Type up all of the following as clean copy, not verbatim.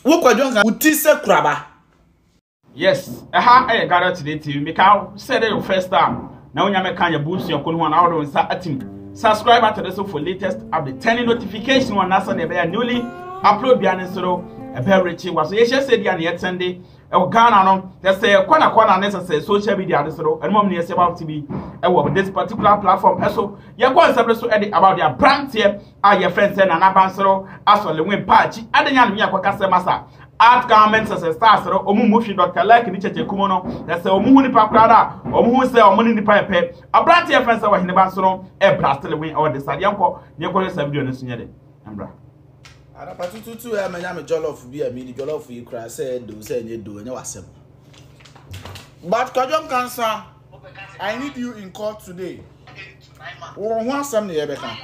Wo kwadwonka utise kuraba. Yes, I gather today TV. Make out said it your first time. Now you make your boost your one out on Saturday. Subscribe to the show for latest update. Turn notification on us on the newly upload behind so a pair Richie was yes said the Sunday. Ghana no they say kwana necessary social media so and mom near about to be this particular platform so you go so edit about their brand here are your friends and Nanaba so as well win patch adenya me akwa masa art garments as a star so omu Dr. Like ni cheche kumo no they say omu ni pa krada omu say omu ni pa pe a brand here friends wa hineba so no e blast win all the side yanko ne ko say video no sunya de ambra Ada patututu ya menya me jollof bi a mi jollof yi kra say do say nye do nya wasem. But Kajom Cancer, I need you in court today. Wo ho asem ne ye beka.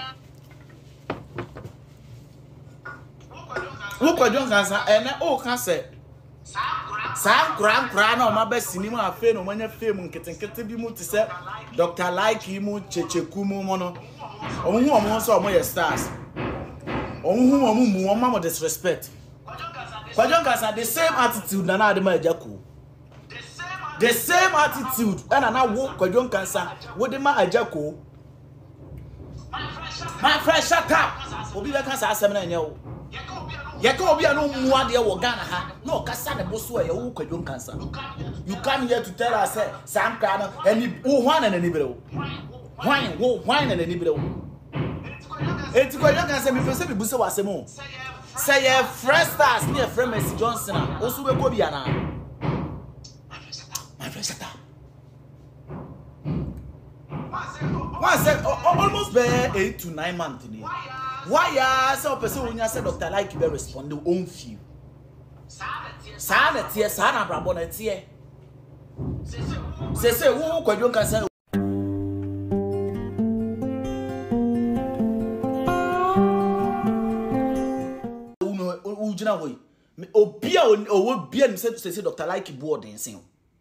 Wo Kajom Cancer ene o ka say sa kra na o ma ba sinimu afa no manya fame nketenkete bi mu ti say Dr. Like mu checheku mu mo no. Omo so omo ye stars. Omu disrespect. Kwajon Cancer the same attitude na na adema ajako. The same attitude and na wo Kwajon Cancer wo de ma ajako. My friend shut up. Obi be Cancer asem na enye wo. Ye ka obi anu mu ade wo Ghana ha. No kasa ne boso e wo Kwajon Cancer. You come here to tell us say sam kra no ani wo hwan na ni bere wo. Hwan na ni bere wo. Eti Kwajon Cancer mi pese bi buse wasemo. Say ye fresh stars near Fremecy Johnson osu be ko bia na. My friend shut up. One said almost be 8 to 9 months today. Why ya say person when you say Dr. Like be respond the own few. Sa na tie sa na brabo na tie. Say wo Kwajon Cancer ujina hoy obia owo bia nim say Dr. Like board nsin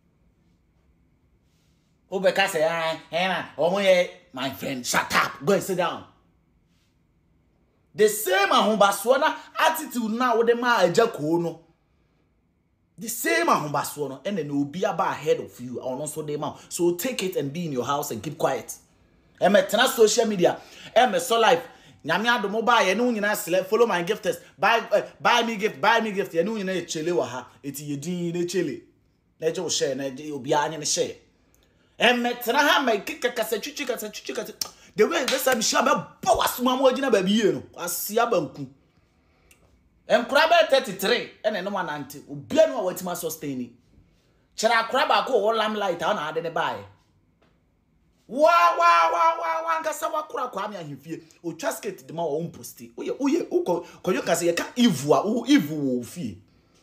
obeka say omo my friend shut up go and sit down. The same ahombaso na attitude na wo de ma ajako no the same ahombaso no and then obi aba ahead of you or so dey ma so take it and be in your house and keep quiet. Tena social media so life nyame adomo ba ye no nyina select follow my gifters buy me gift ye no nyina e chele wa ha eti ye din na chele na je o share na obi anye ne share tena ha ma kikakasa chuchi kasa the way this am sure be bawasuma mo agina ba biye no asia banku kraba 33 ene no manante obi anu a watima sustain chira kraba ko wo lamlight na ade ne bae wa ngasa wakura kwa mi ahifie o twasket de ma wo posti oye Kwajon Cancer ye ka ivu a ivu wo fie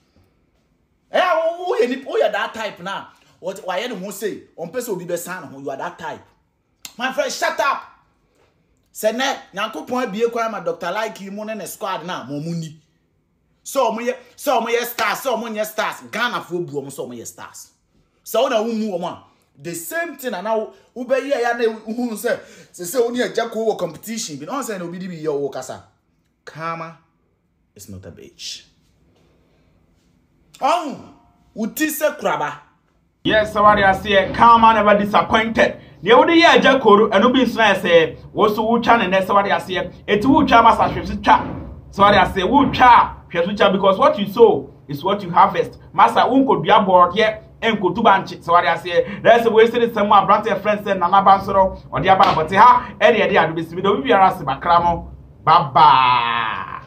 oye ni oye that type na what why you who say on person obi be san ho you are that type. My friend shut up. Say ne Nyankopon abie kwa ma Dr. Like mu ne squad na mo muni so mo ye stars so mo nye stars Ghana fo bu mo so mo ye stars so na wo mu mo the same thing and now ube here ya na hu say oni ajako wo competition bi no say na obi di bi ye wo kasa karma is not a bitch. Utise kuraba. Yes, somebody I say karma never disappointed. The only year ajako and obi nso say wo so wo twa ne somebody I say eti wo twa masa hwehwe twa somebody I say wo twa hwehwe twa because what you sow is what you harvest. Masa unko dua board here enko tubanchi so what I say there's a way say some more brand friends and Nanaba so or the aba but ha e de ado be sibi do biara se bakramo baba